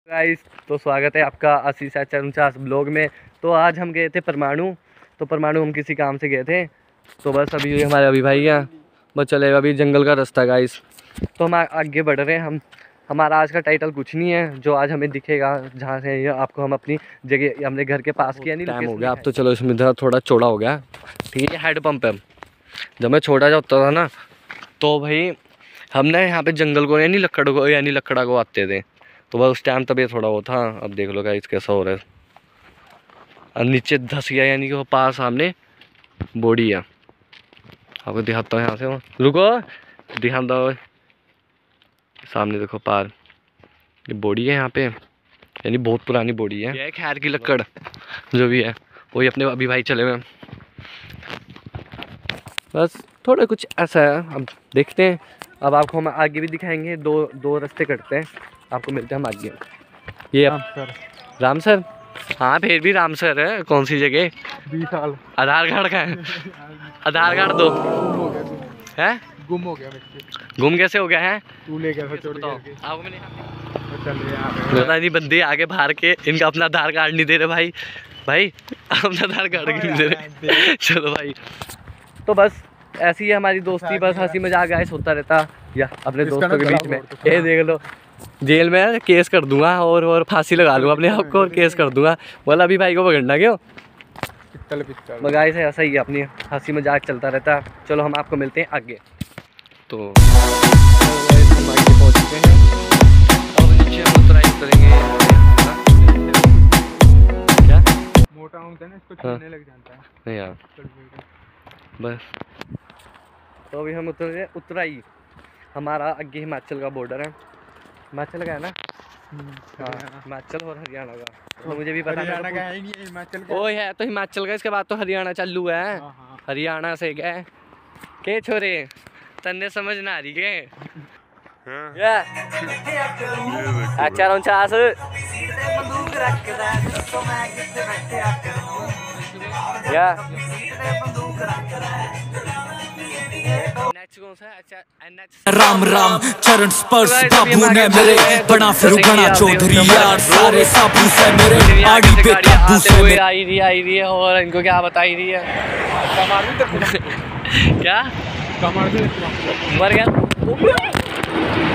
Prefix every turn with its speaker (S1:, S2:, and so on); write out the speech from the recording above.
S1: Guys, तो स्वागत है आपका 80-49 ब्लॉग में। तो आज हम गए थे परमाणु। तो परमाणु हम किसी काम से गए थे। तो बस अभी हमारे अभी भाई हैं, बस चलेगा अभी जंगल का रास्ता गाइस। तो हम आगे बढ़ रहे हैं। हमारा आज का टाइटल कुछ नहीं है, जो आज हमें दिखेगा जहाँ से आपको हम अपनी जगह अपने घर के पास की नहीं टाइम हो गया अब। तो चलो इसमें थोड़ा चौड़ा हो गया, ठीक है। हेड पंप है। जब मैं छोटा होता था ना, तो भाई हमने यहाँ पे जंगल को यानी लकड़ा को आते थे। तो बस उस टाइम तब ये थोड़ा वो था। अब देख लो गाइस कैसा हो रहा है। अब नीचे धस गया, यानी कि वो पास सामने बॉडी है। आपको दिखाता हूँ यहाँ से, वो रुको दिखा दो। सामने देखो पार, ये बॉडी है यहाँ पे, यानी बहुत पुरानी बॉडी है। ये खैर की लकड़ जो भी है वही अपने अभी भाई चले हुए। बस थोड़ा कुछ ऐसा है। अब देखते हैं। अब आपको हम आगे भी दिखाएंगे। दो रास्ते कटते हैं, आपको मिलते हैं हम आगे। ये राम सर, हाँ फिर भी राम सर है। कौन सी जगह?
S2: 20 साल।
S1: आधार कार्ड का है? आधार कार्ड दो है।
S2: गुम हो गया।
S1: गुम कैसे हो गया है?
S2: तू ले गया था चोरी करके।
S1: आपको मैंने पता नहीं, बंदे आगे बाहर के इनका अपना आधार कार्ड नहीं दे रहे भाई। भाई अपना आधार कार्ड नहीं दे रहे। चलो भाई, तो बस ऐसी है हमारी दोस्ती। बस हंसी मजाक गाइस होता रहता या अपने दोस्तों के बीच में। ये देख लो, जेल में केस कर दूंगा और फांसी लगा लूँगा अपने आप को और केस कर दूंगा। बोला अभी भाई को पकड़ना क्यों? गाइस ऐसा ही है, अपनी हंसी मजाक चलता रहता है। चलो हम आपको मिलते हैं आगे। तो हम आगे पहुँच चुके हैं। अब नीचे हम उतरेंगे। क्या
S2: मोटा होता है ना, इसको छूने लग जाता है।
S1: नहीं यार, बस तो अभी हम उतराई। हमारा आगे हिमाचल का बॉर्डर है। हिमाचल का है ना? हाँ, हिमाचल और हरियाणा का। तो मुझे भी पता
S2: हरियाणा का है नहीं, हिमाचल का।
S1: ओ है तो हिमाचल का, इसके बाद तो हरियाणा चालू है। हरियाणा से गए के छोरे, तन्ने समझ ना आ रही के? अच्छा 49 या
S3: राम राम चरण स्पर्श बाबू ने मेरे बना फिर गणा चौधरी यार सारे साबू से मेरे आड़ी पे काबू से मेरे
S1: आई रही है। और इनको क्या बताई रही है? क्या मर गया?